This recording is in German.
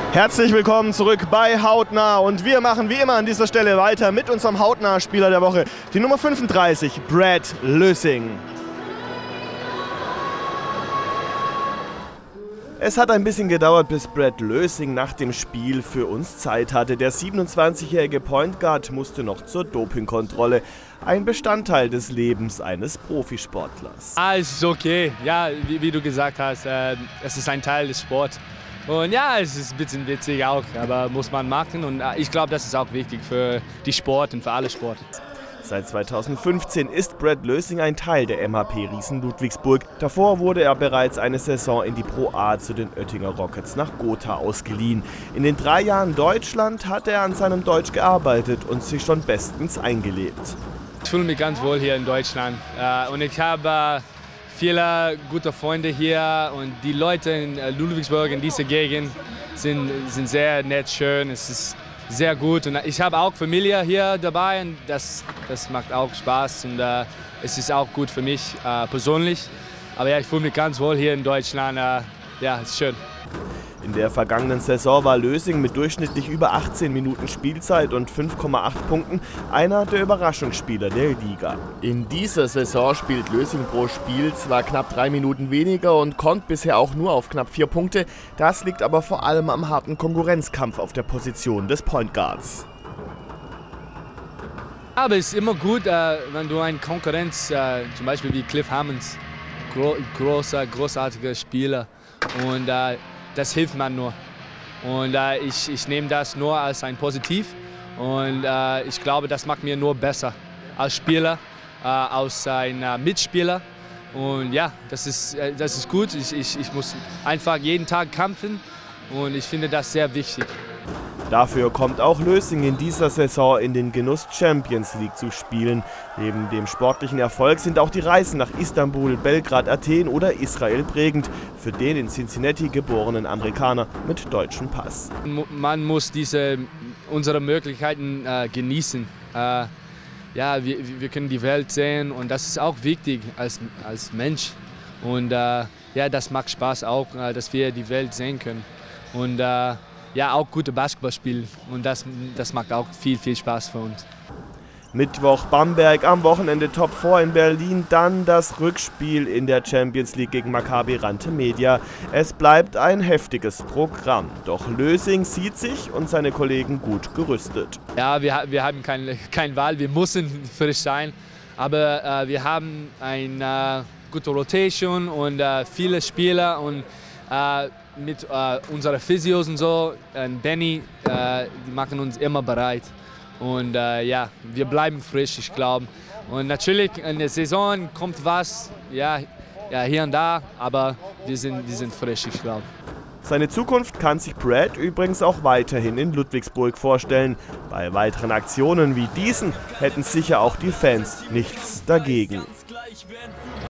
Herzlich willkommen zurück bei Hautnah und wir machen wie immer an dieser Stelle weiter mit unserem Hautnah-Spieler der Woche, die Nummer 35, Brad Lösing. Es hat ein bisschen gedauert, bis Brad Lösing nach dem Spiel für uns Zeit hatte. Der 27-jährige Point Guard musste noch zur Dopingkontrolle. Ein Bestandteil des Lebens eines Profisportlers. Es ist okay. Ja, wie du gesagt hast, es ist ein Teil des Sports. Und ja, es ist ein bisschen witzig auch, aber muss man machen. Und ich glaube, das ist auch wichtig für die Sport und für alle Sport. Seit 2015 ist Brad Lösing ein Teil der MHP Riesen Ludwigsburg. Davor wurde er bereits eine Saison in die Pro A zu den Oettinger Rockets nach Gotha ausgeliehen. In den 3 Jahren Deutschland hat er an seinem Deutsch gearbeitet und sich schon bestens eingelebt. Ich fühle mich ganz wohl hier in Deutschland und ich habe viele gute Freunde hier und die Leute in Ludwigsburg, in dieser Gegend, sind sehr nett, schön. Es ist sehr gut und ich habe auch Familie hier dabei und das macht auch Spaß und es ist auch gut für mich persönlich. Aber ja, ich fühle mich ganz wohl hier in Deutschland. Ja, es ist schön. In der vergangenen Saison war Lösing mit durchschnittlich über 18 Minuten Spielzeit und 5,8 Punkten einer der Überraschungsspieler der Liga. In dieser Saison spielt Lösing pro Spiel zwar knapp 3 Minuten weniger und kommt bisher auch nur auf knapp 4 Punkte. Das liegt aber vor allem am harten Konkurrenzkampf auf der Position des Point Guards. Aber es ist immer gut, wenn du einen Konkurrenz, zum Beispiel wie Cliff Hammonds, großartiger Spieler, und das hilft man nur. Und ich nehme das nur als ein Positiv und ich glaube, das macht mir nur besser als Spieler, als ein Mitspieler. Und ja, das ist gut. Ich muss einfach jeden Tag kämpfen und ich finde das sehr wichtig. Dafür kommt auch Lösing in dieser Saison in den Genuss, Champions League zu spielen. Neben dem sportlichen Erfolg sind auch die Reisen nach Istanbul, Belgrad, Athen oder Israel prägend für den in Cincinnati geborenen Amerikaner mit deutschem Pass. Man muss unsere Möglichkeiten genießen. Ja, wir können die Welt sehen und das ist auch wichtig als Mensch. Und ja, das macht Spaß auch, dass wir die Welt sehen können. Und ja, auch gute Basketball spielen und das macht auch viel Spaß für uns. Mittwoch Bamberg, am Wochenende Top 4 in Berlin, dann das Rückspiel in der Champions League gegen Maccabi Rante Media. Es bleibt ein heftiges Programm, doch Lösing sieht sich und seine Kollegen gut gerüstet. Ja, wir haben keine Wahl, wir müssen frisch sein, aber wir haben eine gute Rotation und viele Spieler und mit unseren Physios und so, Benny, die machen uns immer bereit. Und ja, wir bleiben frisch, ich glaube. Und natürlich in der Saison kommt was, ja, hier und da, aber wir sind frisch, ich glaube. Seine Zukunft kann sich Brad übrigens auch weiterhin in Ludwigsburg vorstellen. Bei weiteren Aktionen wie diesen hätten sicher auch die Fans nichts dagegen.